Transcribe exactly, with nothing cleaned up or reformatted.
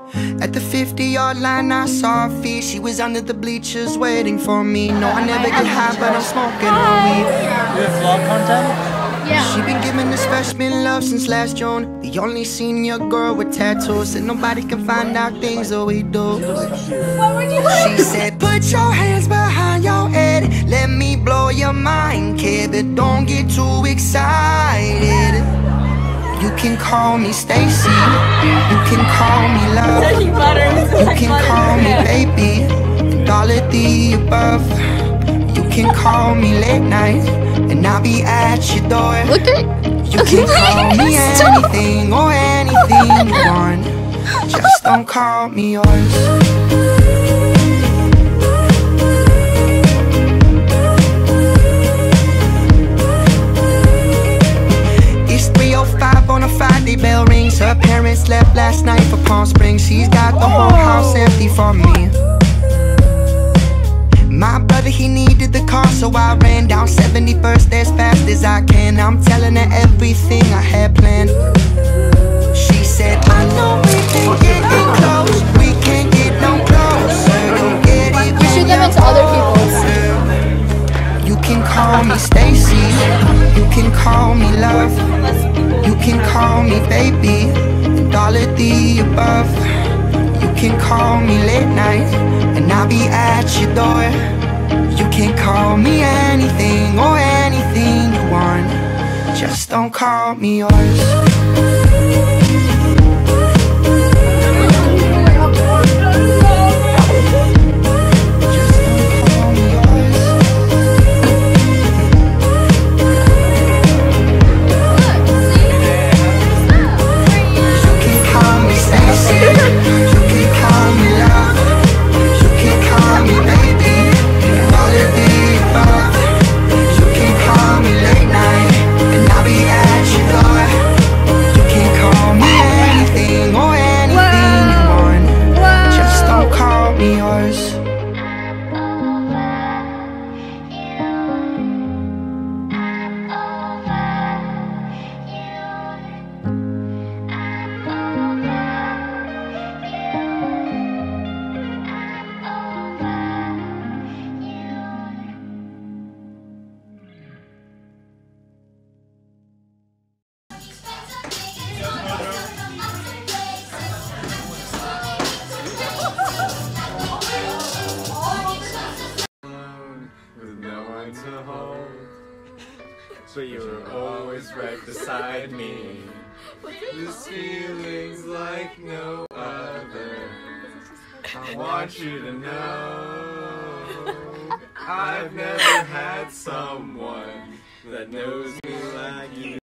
At the fifty-yard line I saw her feet. She was under the bleachers waiting for me. No, I never get high, but I'm smoking on weed. You have vlog content? Yeah. She been giving this freshman love since last June. The only senior girl with tattoos. Said nobody can find out things that we do. She said, put your hands behind your head. Let me blow your mind, kid, but don't get too excited. You can call me Stacy, you can call me love, you can call me baby, and all of the above. You can call me late night, and I'll be at your door. Look at You can call me anything or anything you want, just don't call me yours. On a Friday, bell rings. Her parents left last night for Palm Springs. She's got the whole house empty for me. My brother, he needed the car, so I ran down seventy-first as fast as I can. I'm telling her everything I had planned. She said, I know we can get it close, we can't get no closer. Don't get it you shoot them into other people's. You can call me Stacy, you can call me love, you can call me baby, and all of the above. You can call me late night, and I'll be at your door. You can call me anything or anything you want, just don't call me yours. But you were always right beside me. This feeling's like no other. I want you to know I've never had someone that knows me like you.